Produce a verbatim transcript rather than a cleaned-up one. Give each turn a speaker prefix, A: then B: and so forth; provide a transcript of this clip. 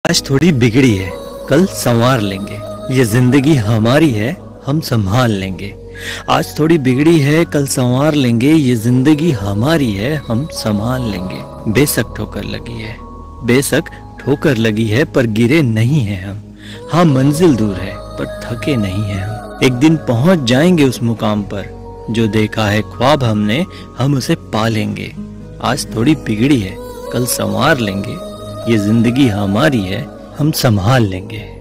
A: आज थोड़ी बिगड़ी है, कल संवार लेंगे। ये जिंदगी हमारी है, हम संभाल लेंगे। आज थोड़ी बिगड़ी है, कल संवार लेंगे। ये जिंदगी हमारी है, हम संभाल लेंगे। बेशक ठोकर लगी है, बेशक ठोकर लगी है, पर गिरे नहीं हैं हम। हाँ, मंजिल दूर है पर थके नहीं हैं हम। एक दिन पहुंच जाएंगे उस मुकाम पर, जो देखा है ख्वाब हमने, हम उसे पा लेंगे। आज थोड़ी बिगड़ी है, कल संवार लेंगे। ये जिंदगी हमारी है, हम संभाल लेंगे।